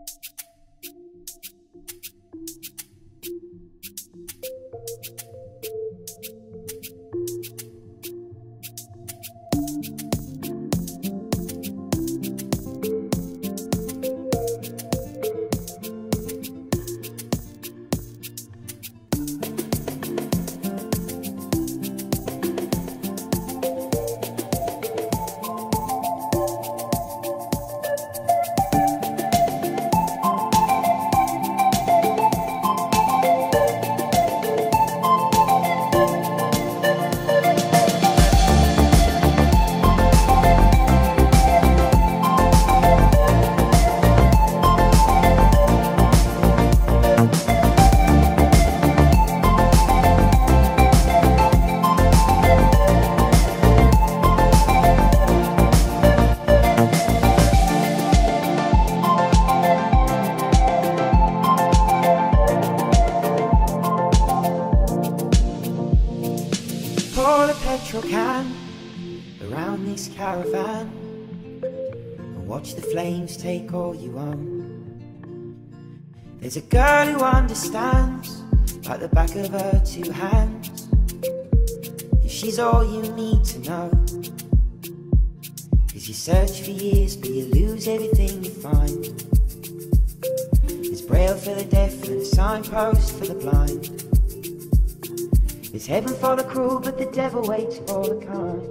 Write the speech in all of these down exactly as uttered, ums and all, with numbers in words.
Pour a petrol can around this caravan and watch the flames take all you own. There's a girl who understands like the back of her two hands. If she's all you need to know, 'cause you search for years but you lose everything you find. There's braille for the deaf and a signpost for the blind. There's heaven for the cruel, but the devil waits for the kind.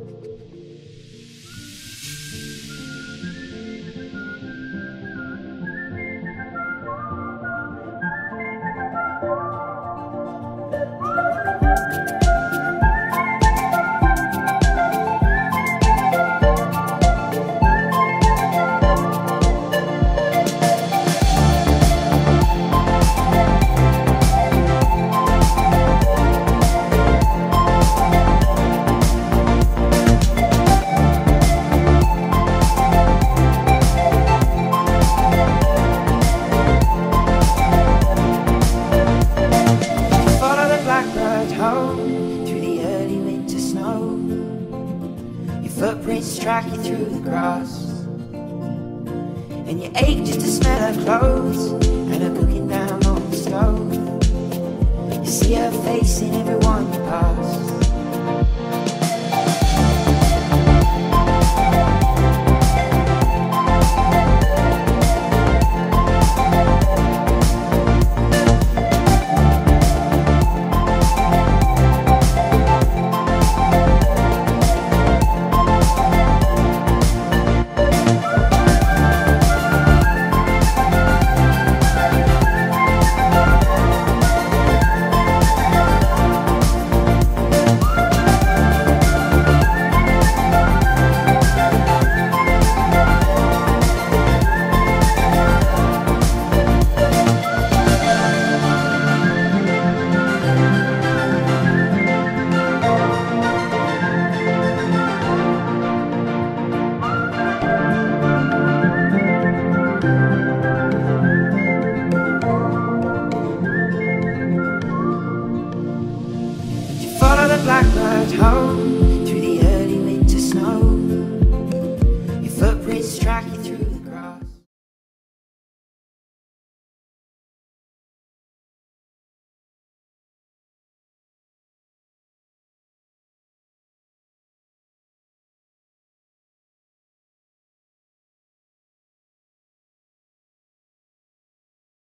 Through the early winter snow, your footprints track you through the grass, and you ache just to smell her clothes and her cooking down on the stove. You see her face in everyone you pass.